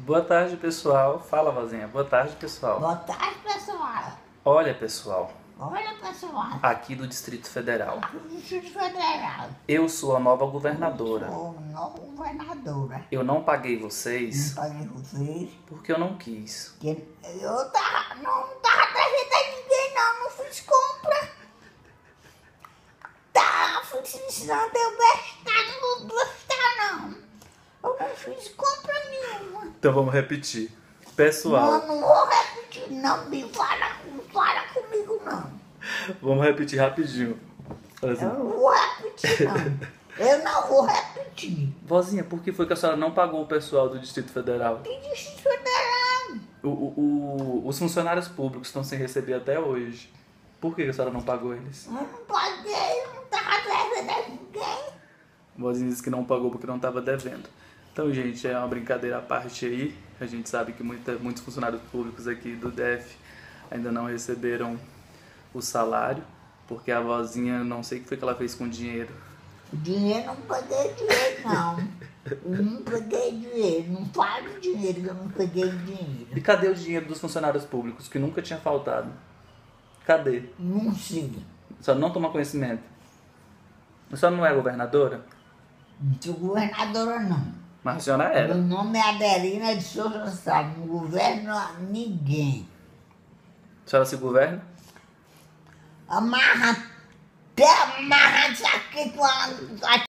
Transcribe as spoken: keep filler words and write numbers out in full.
Boa tarde, pessoal. Fala, vozinha. Boa tarde, pessoal. Boa tarde, pessoal. Olha, pessoal, Olha, pessoal. aqui do Distrito Federal. Aqui do Distrito Federal. Eu sou a nova governadora. Eu sou nova governadora. Eu não paguei Não vocês paguei vocês. porque eu não quis. Que eu tava, não tava devendo a ninguém, não. Não fiz compra. Tá, fui ensinando eu bestar, não vou bestar, não. Eu não fiz compra nenhuma. Então vamos repetir. Pessoal, Não, não vou repetir, não. Me fala, não fala comigo, não. vamos repetir rapidinho. Fala assim, Eu não vou repetir, não. Eu não vou repetir. vozinha, por que foi que a senhora não pagou o pessoal do Distrito Federal? Que Distrito Federal? O, o- o- os funcionários públicos estão sem receber até hoje. Por que a senhora não pagou eles? Eu não paguei, eu não tava devendo a ninguém. A vozinha disse que não pagou porque não estava devendo. Então, gente, é uma brincadeira à parte aí. A gente sabe que muita, muitos funcionários públicos aqui do D F ainda não receberam o salário, porque a vozinha, não sei o que foi que ela fez com o dinheiro. O dinheiro, não peguei dinheiro, não. Eu não peguei dinheiro, não falo dinheiro que eu não peguei dinheiro. E cadê o dinheiro dos funcionários públicos, que nunca tinha faltado? Cadê? Não sei. A senhora não toma conhecimento? A senhora não é governadora? Não sou governadora, não. Mas a senhora era. Meu nome é Adelina de Souza Salles, não governo a ninguém. A senhora se governa? Amarra, até amarra isso aqui com a...